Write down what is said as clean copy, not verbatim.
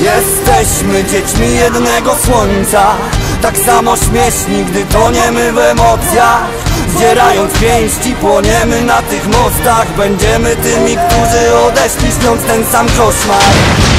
Jesteśmy dziećmi jednego słońca, tak samo śmieszni, gdy toniemy w emocjach. Zdzierając pięści, płoniemy na tych mostach. Będziemy tymi, którzy odeszli, śniąc ten sam koszmar.